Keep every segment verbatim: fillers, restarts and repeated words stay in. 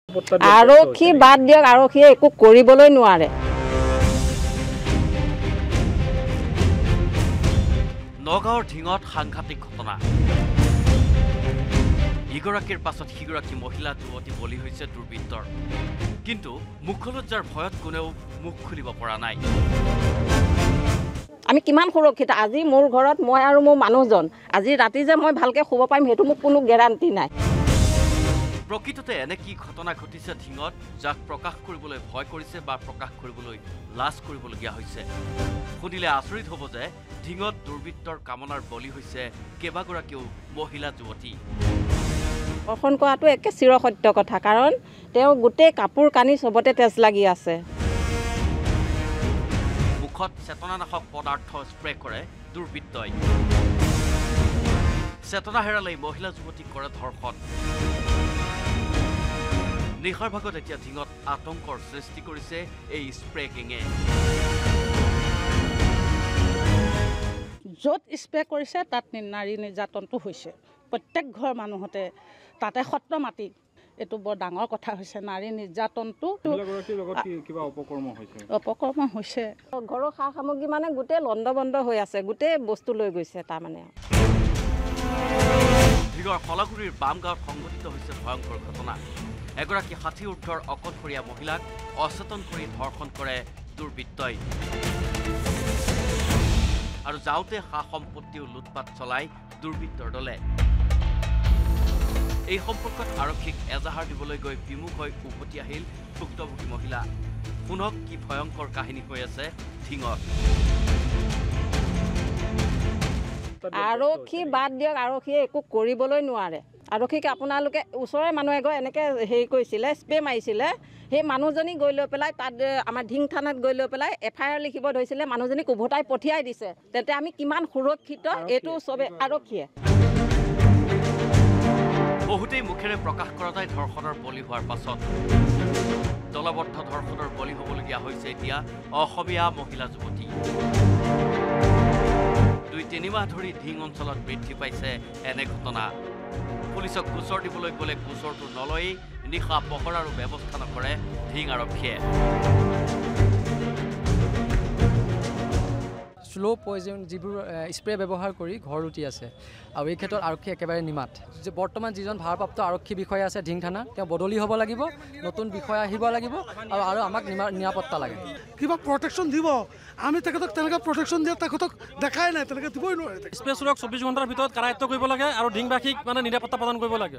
আৰক্ষী বাদ দিয়ক আৰক্ষীয়ে একো কৰিবলৈ নোৱাৰে নগাঁৱৰ ঢিঙত সাংঘাতিক ঘটনা ইগৰাকীৰ পাছত সিগৰাকী মহিলা যুৱতী বলি হৈছে দুৰ্বৃত্তৰ কিন্তু মুখলজ্জাৰ ভয়ত কোনেও মুখ খুলিব পৰা নাই আমি কিমান সুৰক্ষিত আজি মোৰ ঘৰত মই আৰু মোৰ মানুহজন আজি ৰাতি যে মই ভালকে শুব পাৰিম হেতু মোক কোনো গ্যাৰান্টি নাই প্ৰকৃততে এনে কি ঘটনা ঘটিছে ঢিঙত যাক প্ৰকাশ কৰিবলৈ ভয় কৰিছে বা প্ৰকাশ কৰিবলৈ লাজ কৰিবলগীয়া হৈছে শুনিলে আচৰিত হ'ব যে ঢিঙত দুৰ্বৃত্তৰ কামনাৰ বলি হৈছে কেইবাগৰাকীও মহিলা যুৱতী অৰ্পণ কৰাটো একে চিৰসত্য কথা কাৰণ তেওঁ গোটেই কাপোৰ কানি সবতে তেজ লাগি আছে মুখত চেতনানাশক পদাৰ্থ স্প্ৰে কৰে দুৰ্বৃত্তই চেতনা হেৰালে মহিলা যুৱতীক কৰে ধৰ্ষণ নিশাৰ ভাগত এতিয়া ঢিঙত আতংকৰ সৃষ্টি কৰিছে এই স্প্ৰে গেঙে য'ত স্প্ৰে কৰিছে তাত নাৰী নিৰ্যাতনটো হৈছে প্ৰত্যেক ঘৰ মানুহতে তাতে সত্ৰ মাটি এটো বৰ ডাঙৰ কথা হৈছে নাৰী নিৰ্যাতনটো কিবা অপকৰ্ম হৈছে অপকৰ্ম হৈছে ঘৰৰ সা সামগ্ৰী মানে গোটেই লণ্ডবন্ধ হৈ আছে গোটেই বস্তু লৈ গৈছে তাৰ মানে ঢিঙৰ ফলাগুৰিৰ বাম গাঁৱত সংঘটিত হৈছে ভয়ংকৰ ঘটনা এগৰাকী ষাঠি ঊৰ্ধৰ অকলশৰীয়া মহিলাক অচেতন কৰি ধৰ্ষণ কৰে দুৰ্বৃত্তই আৰু যাওঁতে সা সম্পত্তিও লুটপাট চলাই দুৰ্বৃত্তৰ দলে এই সম্পৰ্কত আৰক্ষীক এজাহাৰ দিবলৈ গৈ বিমুখ হৈ উভতি আহিল ভুক্তভোগী মহিলা শুনক কি ভয়ংকৰ কাহিনী হৈ আছে ঢিঙত আৰক্ষী বাদ দিয়ক আৰক্ষীয়ে একো কৰিবলৈ নোৱাৰে আৰক্ষীক আপোনালোকে ওচৰৰে মানুহ এগৰাকী এনেকৈ হেৰি কৰিছিলে স্প্ৰে মাৰিছিলে সেই মানুহজনী গৈ লৈ পেলাই তাত আমাৰ ঢিং থানাত গৈ লৈ পেলাই এফ আই আৰ লিখিব ধৰিছিলে মানুহজনীক উভতাই পঠিয়াই দিছে তেন্তে আমি কিমান সুৰক্ষিত এইটো চবে আৰক্ষীয়ে বহুতেই মুখেৰে প্ৰকাশ কৰা যায় ধৰ্ষণৰ বলি হোৱাৰ পাছত দলবদ্ধ ধৰ্ষণৰ বলি হ'বলগীয়া হৈছে এতিয়া অসমীয়া মহিলা যুৱতী দুই তিনিমাহ ধৰি ঢিং অঞ্চলত বৃদ্ধি পাইছে এনে ঘটনা পুলিচক গোচৰ দিবলৈ গ'লে গোচৰটো নলয়েই নিশা পহৰাৰো ব্যৱস্থা নকৰে ঢিং আৰক্ষীয়ে স্লো পয়জন যিবোৰ স্প্ৰে ব্যৱহাৰ কৰি ঘৰ লুটি আছে আৰু এই ক্ষেত্ৰত আৰক্ষী একেবাৰে নিমাত যে বৰ্তমান যিজন ভাৰপ্ৰাপ্ত আৰক্ষী বিষয়া আছে ঢিং থানা তেওঁ বদলি হ'ব লাগিব নতুন বিষয়া আহিব লাগিব আৰু আৰু আমাক নিৰাপত্তা লাগে কিবা প্ৰটেকশ্যন দিব আমি তেখেতক তেনেকৈ প্ৰটেকশ্যন দিয়া তেখেতক দেখাই নাই তেনেকৈ দিবই নোৱাৰে স্প্ৰে চুৰক চৌব্বিছ ঘণ্টাৰ ভিতৰত কাৰায়ত্ব কৰিব লাগে আৰু ঢিংবাসীক মানে নিৰাপত্তা প্ৰদান কৰিব লাগে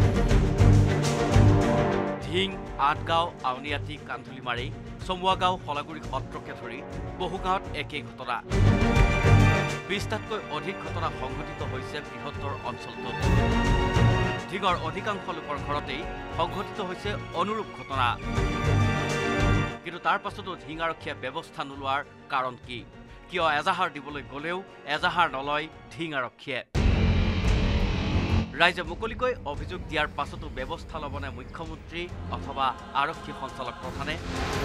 ঢিং আঠগাঁও আউনিয়াটি কান্ধুলিমাৰী চমুৱাগাঁও ফলাগুৰি সত্ৰকে ধৰি বহু গাঁৱত একেই ঘটনা বিশটাতকৈ অধিক ঘটনা সংঘটিত হৈছে বৃহত্তৰ অঞ্চলটোত ঢিঙৰ অধিকাংশ লোকৰ ঘৰতেই সংঘটিত হৈছে অনুৰূপ ঘটনা কিন্তু তাৰ পাছতো ঢিং আৰক্ষীয়ে ব্যৱস্থা নোলোৱাৰ কাৰণ কি কিয় এজাহাৰ দিবলৈ গ'লেও এজাহাৰ নলয় ঢিং আৰক্ষীয়ে ৰাইজে মুকলিকৈ অভিযোগ দিয়াৰ পাছতো ব্যৱস্থা ল'বনে মুখ্যমন্ত্ৰী অথবা আৰক্ষী সঞ্চালক প্ৰধানে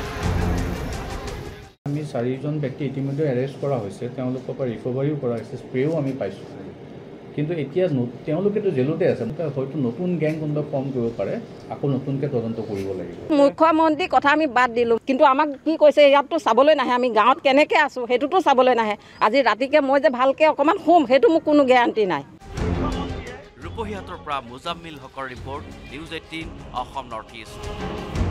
আমি চাৰিজন ব্যক্তি ইতিমধ্যে এৰেষ্ট কৰা হৈছে তেওঁলোকৰ পৰা ৰিকভাৰীও কৰা হৈছে স্প্ৰেও আমি পাইছোঁ কিন্তু এতিয়া তেওঁলোকেতো জেলতে আছে হয়তো নতুন গেং কোনোবা ফৰ্ম কৰিব পাৰে আকৌ নতুনকৈ তদন্ত কৰিব লাগিব মুখ্যমন্ত্ৰী কথা আমি বাদ দিলোঁ কিন্তু আমাক কি কৈছে ইয়াততো চাবলৈ নাহে আমি গাঁৱত কেনেকৈ আছোঁ সেইটোতো চাবলৈ নাহে আজি ৰাতিকে মই যে ভালকৈ অকণমান শুম সেইটো মোক কোনো গেৰাণ্টি নাই ৰূপহীহাটৰ পৰা মুজাম্মিল হকৰ report news eighteen Assam north east